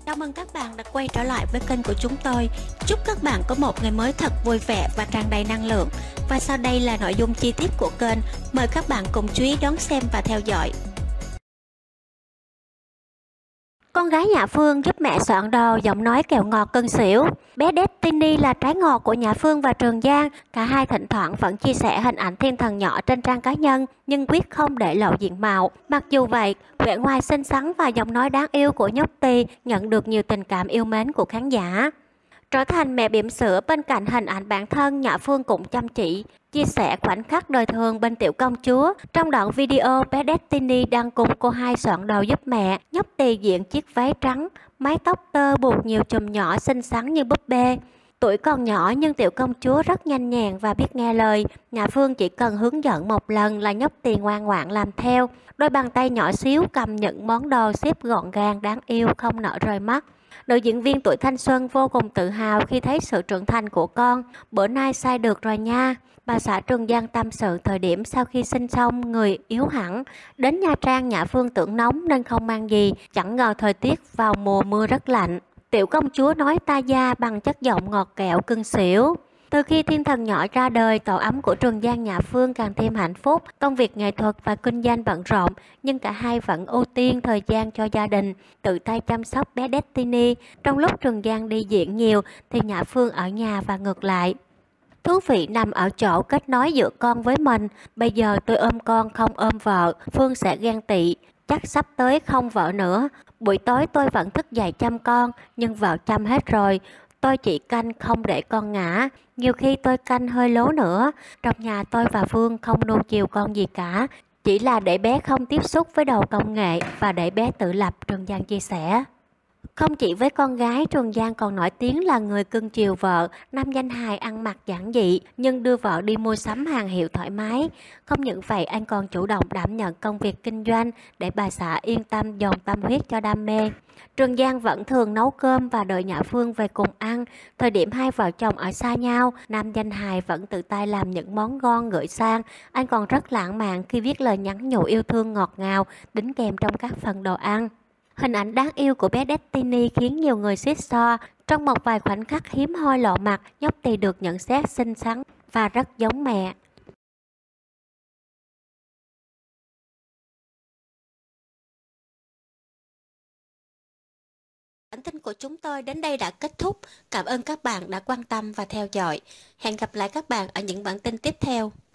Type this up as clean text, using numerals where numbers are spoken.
Chào mừng các bạn đã quay trở lại với kênh của chúng tôi. Chúc các bạn có một ngày mới thật vui vẻ và tràn đầy năng lượng. Và sau đây là nội dung chi tiết của kênh. Mời các bạn cùng chú ý đón xem và theo dõi. Con gái nhà Phương giúp mẹ soạn đồ, giọng nói kẹo ngọt cưng xỉu. Bé Destiny là trái ngọt của nhà Phương và Trường Giang. Cả hai thỉnh thoảng vẫn chia sẻ hình ảnh thiên thần nhỏ trên trang cá nhân, nhưng quyết không để lộ diện mạo. Mặc dù vậy, vẻ ngoài xinh xắn và giọng nói đáng yêu của nhóc Tì nhận được nhiều tình cảm yêu mến của khán giả. Trở thành mẹ bỉm sữa bên cạnh hình ảnh bản thân, Nhã Phương cũng chăm chỉ chia sẻ khoảnh khắc đời thường bên tiểu công chúa. Trong đoạn video, bé Destiny đang cùng cô hai soạn đồ giúp mẹ. Nhóc Tì diện chiếc váy trắng, mái tóc tơ buộc nhiều chùm nhỏ xinh xắn như búp bê. Tuổi còn nhỏ nhưng tiểu công chúa rất nhanh nhẹn và biết nghe lời. Nhã Phương chỉ cần hướng dẫn một lần là nhóc Tì ngoan ngoãn làm theo. Đôi bàn tay nhỏ xíu cầm những món đồ xếp gọn gàng đáng yêu không nỡ rời mắt. Nữ diễn viên tuổi thanh xuân vô cùng tự hào khi thấy sự trưởng thành của con. Bữa nay sai được rồi nha. Bà xã Trường Giang tâm sự thời điểm sau khi sinh xong người yếu hẳn. Đến Nha Trang Nhã Phương tưởng nóng nên không mang gì. Chẳng ngờ thời tiết vào mùa mưa rất lạnh. Tiểu công chúa nói ta da bằng chất giọng ngọt kẹo cưng xỉu. Từ khi thiên thần nhỏ ra đời, tổ ấm của Trường Giang Nhã Phương càng thêm hạnh phúc. Công việc nghệ thuật và kinh doanh bận rộn, nhưng cả hai vẫn ưu tiên thời gian cho gia đình, tự tay chăm sóc bé Destiny. Trong lúc Trường Giang đi diễn nhiều, thì Nhã Phương ở nhà và ngược lại. Thú vị nằm ở chỗ kết nối giữa con với mình. Bây giờ tôi ôm con không ôm vợ, Phương sẽ ghen tị. Chắc sắp tới không vợ nữa. Buổi tối tôi vẫn thức dậy chăm con, nhưng vợ chăm hết rồi. Tôi chỉ canh không để con ngã. Nhiều khi tôi canh hơi lố nữa. Trong nhà tôi và Phương không nuông chiều con gì cả. Chỉ là để bé không tiếp xúc với đồ công nghệ và để bé tự lập, Trường Giang chia sẻ. Không chỉ với con gái, Trường Giang còn nổi tiếng là người cưng chiều vợ. Nam danh hài ăn mặc giản dị nhưng đưa vợ đi mua sắm hàng hiệu thoải mái. Không những vậy, anh còn chủ động đảm nhận công việc kinh doanh để bà xã yên tâm dồn tâm huyết cho đam mê. Trường Giang vẫn thường nấu cơm và đợi Nhã Phương về cùng ăn. Thời điểm hai vợ chồng ở xa nhau, nam danh hài vẫn tự tay làm những món ngon gửi sang. Anh còn rất lãng mạn khi viết lời nhắn nhủ yêu thương ngọt ngào đính kèm trong các phần đồ ăn. Hình ảnh đáng yêu của bé Destiny khiến nhiều người xít xoa. Trong một vài khoảnh khắc hiếm hoi lộ mặt, nhóc Tì được nhận xét xinh xắn và rất giống mẹ. Bản tin của chúng tôi đến đây đã kết thúc. Cảm ơn các bạn đã quan tâm và theo dõi. Hẹn gặp lại các bạn ở những bản tin tiếp theo.